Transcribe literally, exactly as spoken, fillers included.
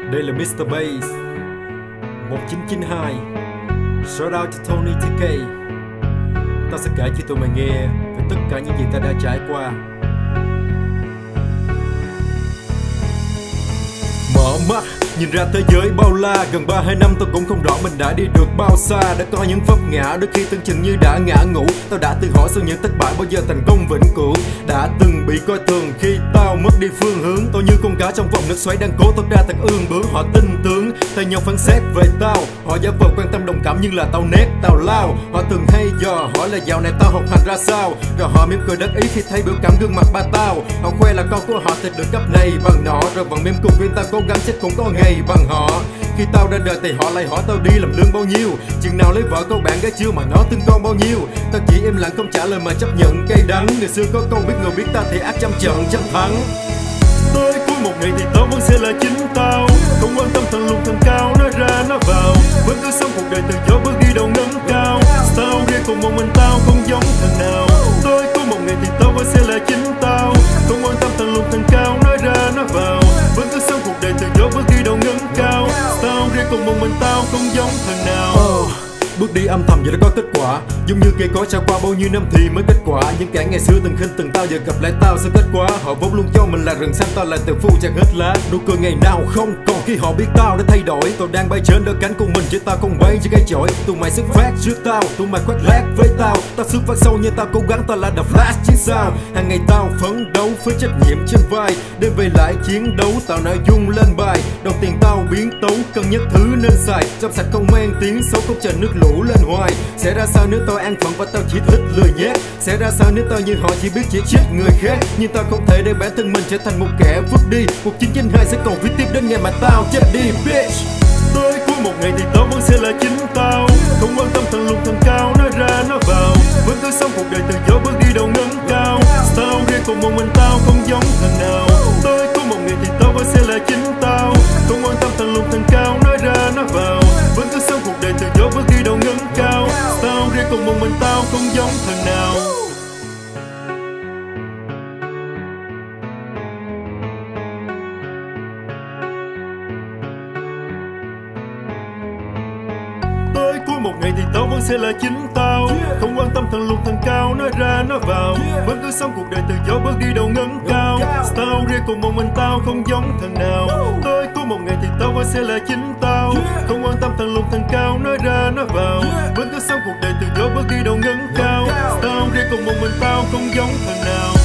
Đây là mít tơ Bass một chín chín hai. Shout out to Tony tê ca. Ta sẽ kể cho tụi mày nghe về tất cả những gì ta đã trải qua. Mở mắt nhìn ra thế giới bao la, gần ba hai năm tao cũng không rõ mình đã đi được bao xa. Đã có những vấp ngã, đôi khi tưởng chừng như đã ngã ngủ. Tao đã tự hỏi sau những thất bại bao giờ thành công vĩnh cửu. Đã từng bị coi thường khi tao mất đi phương hướng. Tao như con cá trong vòng nước xoáy đang cố thoát ra thật ương bướng. Họ tin tưởng thay nhau phán xét về tao, họ giả vờ quan tâm đồng cảm nhưng là tao nét tao lao. Họ thường hay dò hỏi là dạo này tao học hành ra sao, rồi họ mỉm cười đắc ý khi thấy biểu cảm gương mặt ba tao. Họ khoe là con của họ thì được cấp này bằng nọ, rồi vẫn mỉm cười khuyên tao cố gắng chết cũng có ngày bằng họ. Khi tao ra đời thì họ lại hỏi tao đi làm lương bao nhiêu, chừng nào lấy vợ có bạn gái chưa mà nó thương con bao nhiêu. Tao chỉ im lặng không trả lời mà chấp nhận cay đắng. Người xưa có câu biết người biết ta thì ác trăm trận trăm thắng. Tới cuối một ngày thì tao vẫn sẽ là chính tao, không quan tâm thần lùng thần cao nói ra nói vào, vẫn cứ sống cuộc đời tự do bước đi đầu ngẩng cao. Tao riêng cùng một mình tao không giống thằng nào. Tới cuối một ngày thì tao vẫn sẽ là chính tao, không quan tâm thần lùng thần cao nói ra nói vào, vẫn cứ sống cuộc đời tự do bước đi đầu ngẩng cao. Tao riêng cùng một mình tao không giống thằng nào. oh. Bước đi âm thầm vậy đã có kết quả, giống như cây cối trải qua bao nhiêu năm thì mới kết quả. Những kẻ ngày xưa từng khinh từng tao giờ gặp lại tao sẽ kết quả. Họ vốn luôn cho mình là rừng xanh, tao là từ phu chặt hết lá. Nụ cười ngày nào không còn khi họ biết tao đã thay đổi. Tao đang bay trên đôi cánh của mình chứ tao không bay trên cây chổi. Tụi mày xuất phát trước tao, tụi mày khoác lác với tao. Tao xuất phát sâu như tao cố gắng, tao là The Flash chứ sao. Hàng ngày tao phấn đấu với trách nhiệm trên vai, để về lại chiến đấu tao nội dung lên bài. Đồng tiền tao biến tấu cân nhắc thứ nên xài, trong sạch không mang tiếng xấu không chờ nước lũ lên hoài. Sẽ ra sao nếu tao an phận và tao chỉ thích lười nhác? Sẽ ra sao nếu tao như họ chỉ biết chỉ trích người khác? Nhưng tao không thể để bản thân mình trở thành một kẻ vứt đi. Một chín chín hai sẽ còn viết tiếp đến ngày mà tao chết đi, bitch. Tới cuối một ngày thì tao vẫn sẽ là chính tao, không quan tâm thần lùng thần cao nói ra nói vào, vẫn cứ sống cuộc đời tự do bước đi đầu ngẩng cao. Tao riêng cùng một mình tao không giống thằng nào. Tới cuối một ngày thì tao vẫn sẽ là chính tao, không quan tâm thần lùng thần cao nói ra nói vào, vẫn cứ sống cuộc đời tự do bước đi đầu ngẩng cao. Tao riêng cùng một mình tao không giống thằng nào. Tới cuối một ngày thì tao vẫn sẽ là chính tao, không quan tâm thần lùng thần cao nói ra nói vào, vẫn cứ sống cuộc đời tự do bước đi đầu ngẩng cao. Tao riêng cùng một mình tao không giống thằng nào. Tới cuối một ngày thì tao vẫn sẽ là chính tao, không quan tâm thần lùng thần cao nói ra nói vào, vẫn cứ sống cuộc đời tự do bước đi đầu ngẩng cao. Tao riêng cùng một mình tao không giống thằng nào.